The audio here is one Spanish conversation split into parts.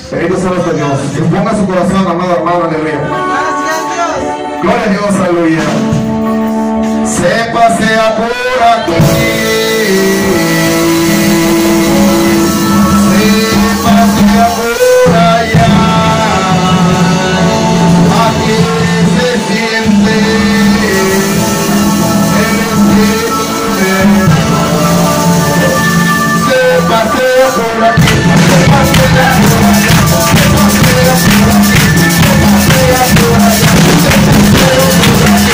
Bendito sea nuestro Dios. Disponga su corazón, amado hermano, aleluya. Gracias, Dios. Gloria a Dios, aleluya. Se pasea por aquí. Se pasea por allá. Aquí se siente el Espíritu de Dios. Se pasea por aquí. Se pasea por allá. Se pasea por aquí. Se pasea por allá. Se pasea por aquí.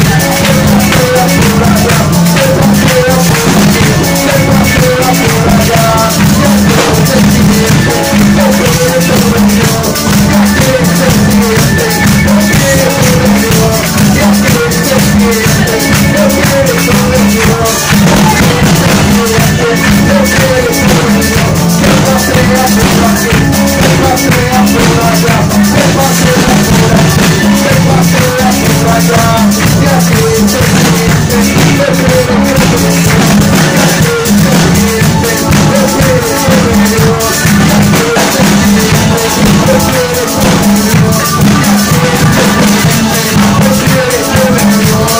Se pasea por aquí. Se pasea por allá. Ya se siente lo que es sobre Dios. Ya se siente lo que es sobre Dios. Ya se siente lo que es sobre Dios. Ya se siente lo que es sobre Dios. Se pasea por aquí. Se pasea por allá. Se pasea por aquí. Se pasea por allá. Ya se siente lo que es sobre Dios. Ya se siente lo que es sobre Dios. Ya se siente lo que es sobre Dios. Ya se siente lo que es sobre Dios.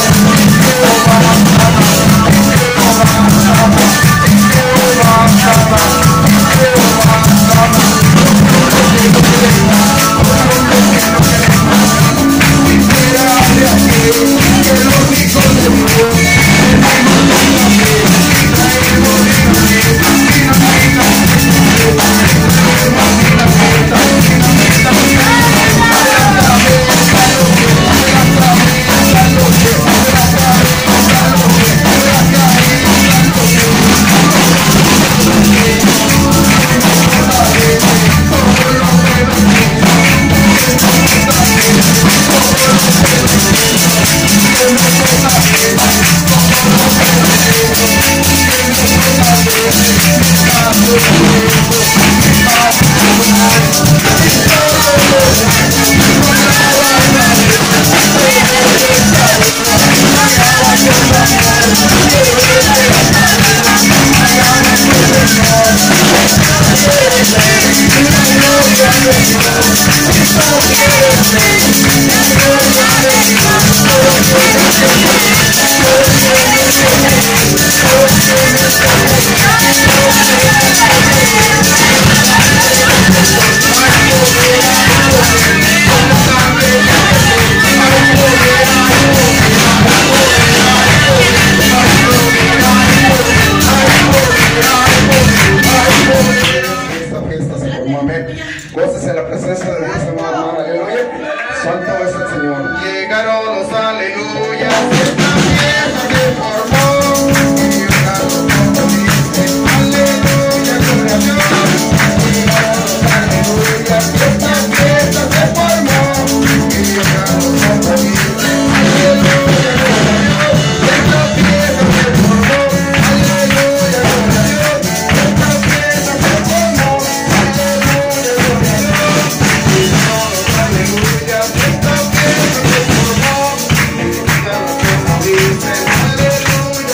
Gócese en la presencia de Dios, hermano, aleluya. Santo es el Señor. Llegaron los aleluyas, esta fiesta se formó. Y llegaron los dice, aleluya, gloria a Dios. Llegaron los aleluyas, esta fiesta se formó. Y llegaron los dice, aleluya, gloria a Dios. Esta fiesta se formó. Aleluya, gloria a Dios. Esta fiesta se formó. Aleluya,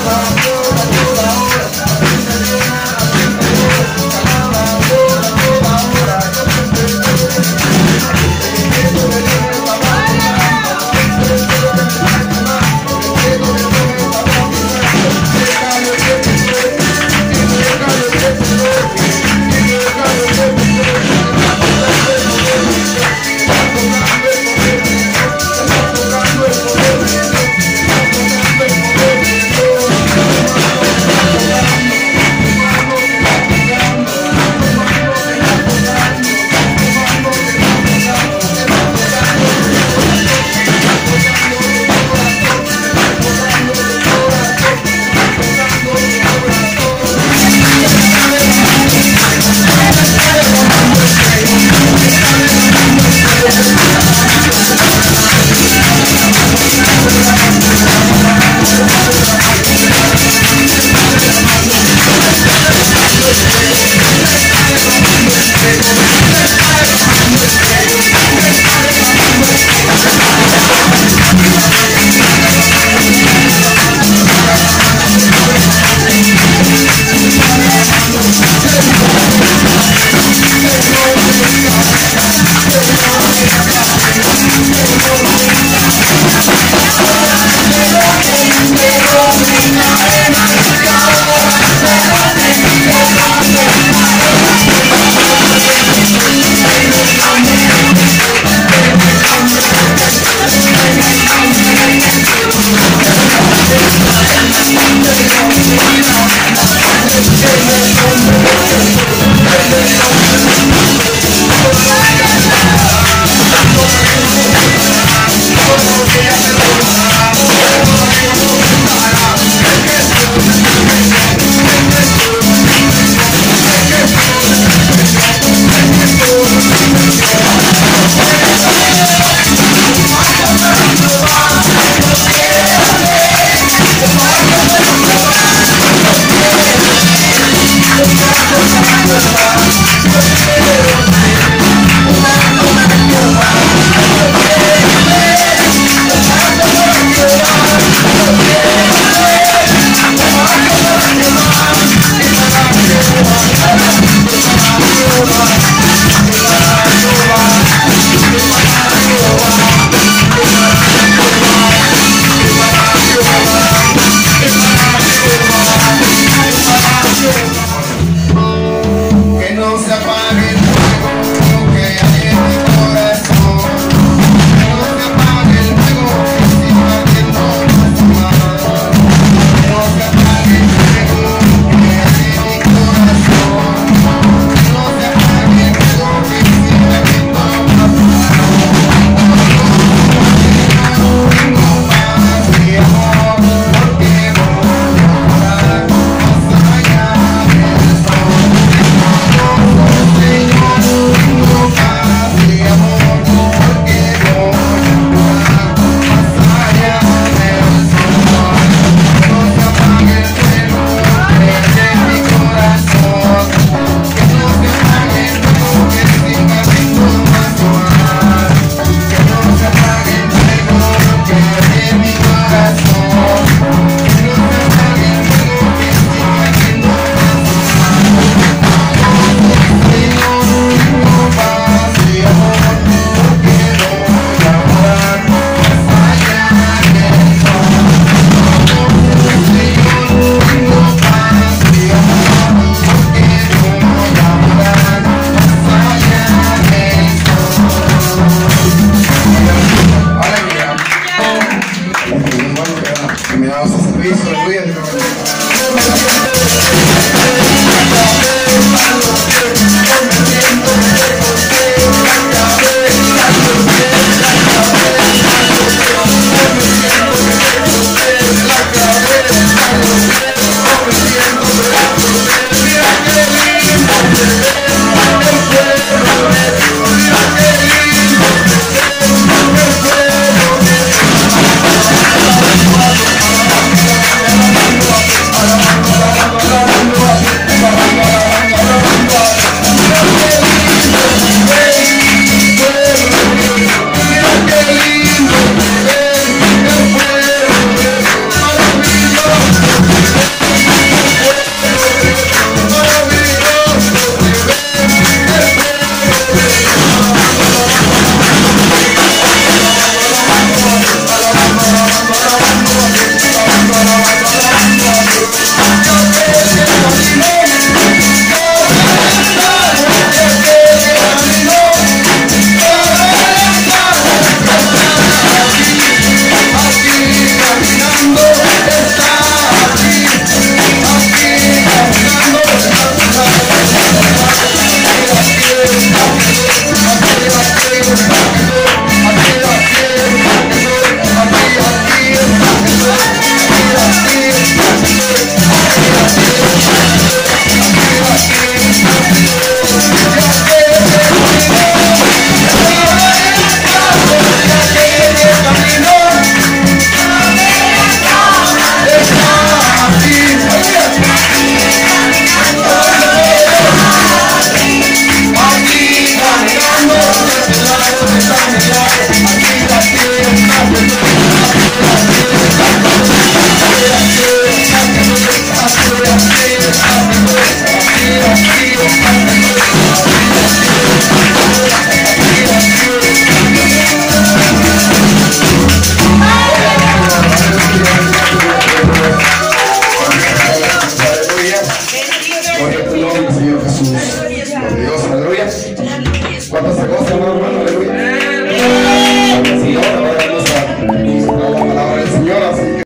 Terminados ese servicio, cuídate.